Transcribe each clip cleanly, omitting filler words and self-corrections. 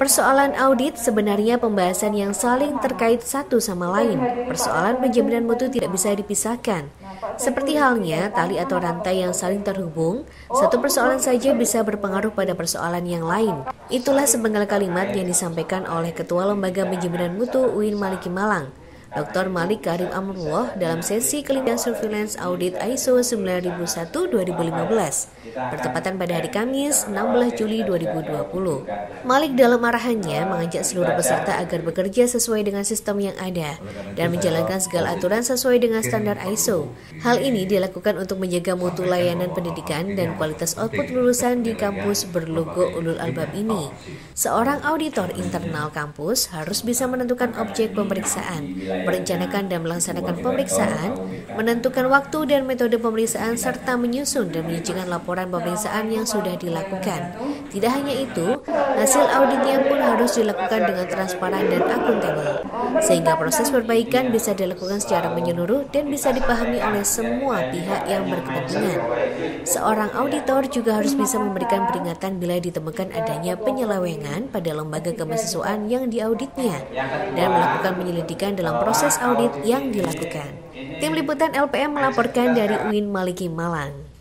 Persoalan audit sebenarnya pembahasan yang saling terkait satu sama lain. Persoalan penjaminan mutu tidak bisa dipisahkan. Seperti halnya tali atau rantai yang saling terhubung, satu persoalan saja bisa berpengaruh pada persoalan yang lain. Itulah sepenggal kalimat yang disampaikan oleh Ketua Lembaga Penjaminan Mutu UIN Maliki Malang, Dr. Malik Karim Amrullah dalam sesi kelima surveillance audit ISO 9001-2015 bertepatan pada hari Kamis 16 Juli 2020. Malik dalam arahannya mengajak seluruh peserta agar bekerja sesuai dengan sistem yang ada dan menjalankan segala aturan sesuai dengan standar ISO. Hal ini dilakukan untuk menjaga mutu layanan pendidikan dan kualitas output lulusan di kampus berlogo Ulul Albab ini. Seorang auditor internal kampus harus bisa menentukan objek pemeriksaan, merencanakan dan melaksanakan pemeriksaan, menentukan waktu dan metode pemeriksaan, serta menyusun dan menyajikan laporan pemeriksaan yang sudah dilakukan. Tidak hanya itu, hasil auditnya pun harus dilakukan dengan transparan dan akuntabel, sehingga proses perbaikan bisa dilakukan secara menyeluruh dan bisa dipahami oleh semua pihak yang berkepentingan. Seorang auditor juga harus bisa memberikan peringatan bila ditemukan adanya penyelewengan pada lembaga kemahasiswaan yang diauditnya dan melakukan penyelidikan dalam proses audit yang dilakukan. Tim Liputan LPM melaporkan dari UIN Maliki Malang.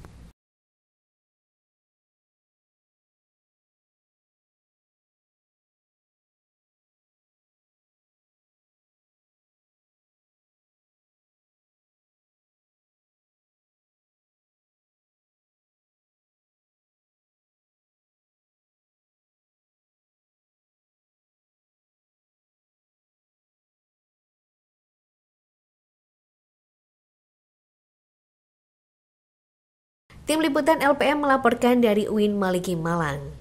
Tim Liputan LPM melaporkan dari UIN Maliki Malang.